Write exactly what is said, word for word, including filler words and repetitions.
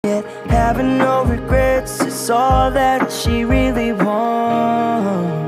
Yet having no regrets is all that she really wants.